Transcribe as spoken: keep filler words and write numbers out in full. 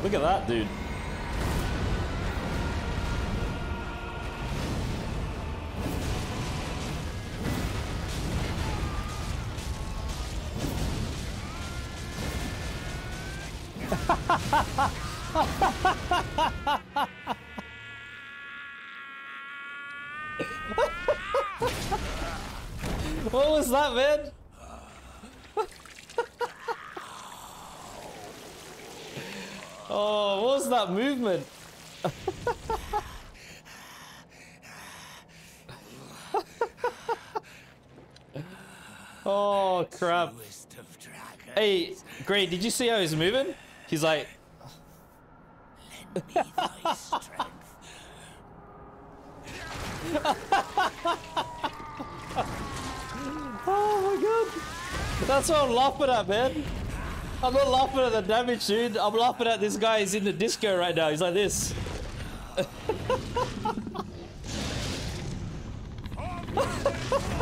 Look at that, dude. What was that, man? Oh, what was that movement? Oh, crap. Hey, great. Did you see how he's moving? He's like... Lend me thy strength. Oh my god. That's what I'm laughing at, man. I'm not laughing at the damage, dude. I'm laughing at this guy. He's in the disco right now. He's like this.